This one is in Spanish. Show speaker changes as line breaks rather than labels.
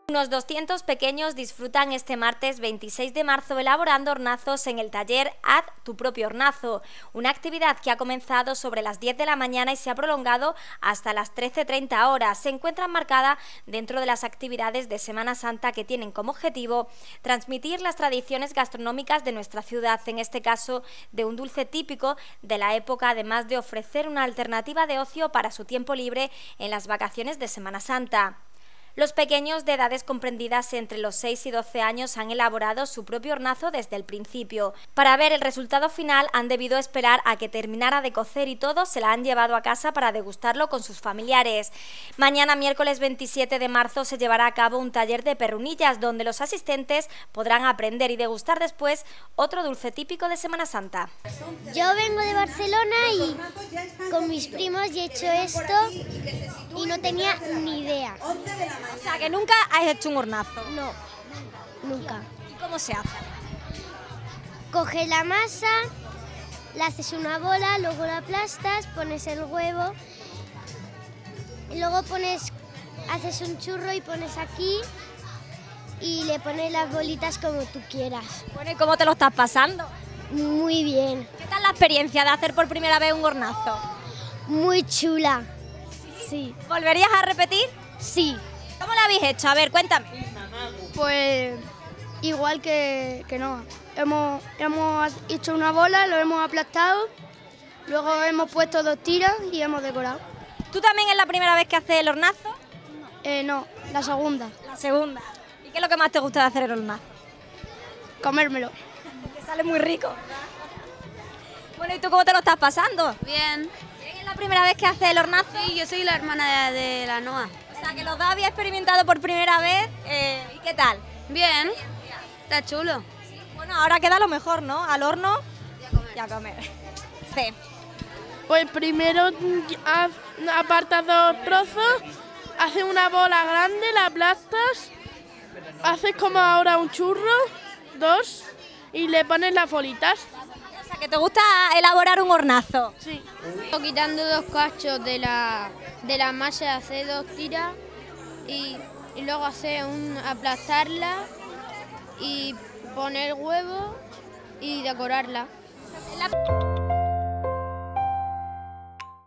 Unos 200 pequeños disfrutan este martes 26 de marzo elaborando hornazos en el taller Haz tu propio hornazo, una actividad que ha comenzado sobre las 10 de la mañana y se ha prolongado hasta las 13:30 horas. Se encuentra enmarcada dentro de las actividades de Semana Santa que tienen como objetivo transmitir las tradiciones gastronómicas de nuestra ciudad, en este caso de un dulce típico de la época, además de ofrecer una alternativa de ocio para su tiempo libre en las vacaciones de Semana Santa. Los pequeños de edades comprendidas entre los 6 y 12 años han elaborado su propio hornazo desde el principio. Para ver el resultado final han debido esperar a que terminara de cocer y todos se la han llevado a casa para degustarlo con sus familiares. Mañana, miércoles 27 de marzo, se llevará a cabo un taller de perrunillas donde los asistentes podrán aprender y degustar después otro dulce típico de Semana Santa.
Yo vengo de Barcelona y con mis primos he hecho esto y no tenía ni idea.
O sea, que nunca has hecho un hornazo.
No, nunca.
¿Y cómo se hace?
Coges la masa, la haces una bola, luego la aplastas, pones el huevo y luego haces un churro y pones aquí y le pones las bolitas como tú quieras.
Bueno, ¿y cómo te lo estás pasando?
Muy bien.
¿Qué tal la experiencia de hacer por primera vez un hornazo?
Muy chula. Sí.
¿Volverías a repetir?
Sí.
¿Cómo lo habéis hecho? A ver, cuéntame.
Pues igual que no. Hemos hecho una bola, lo hemos aplastado, luego hemos puesto 2 tiras y hemos decorado.
¿Tú también es la primera vez que haces el hornazo?
No, la segunda.
La segunda. ¿Y qué es lo que más te gusta de hacer el hornazo?
Comérmelo.
Que sale muy rico. Bueno, ¿y tú cómo te lo estás pasando?
Bien.
¿Es la primera vez que haces el hornazo?
Sí, yo soy la hermana de la Noa.
O sea, que los dos había experimentado por primera vez. ¿Y qué tal?
Bien. Está chulo.
Bueno, ahora queda lo mejor, ¿no? Al horno y a comer. Sí.
Pues primero apartas 2 trozos, haces una bola grande, la aplastas, haces como ahora un churro, 2, y le pones las bolitas.
O sea, que te gusta elaborar un hornazo.
Sí.
Quitando 2 cachos de la masa, hacer 2 tiras y luego aplastarla y poner huevo y decorarla.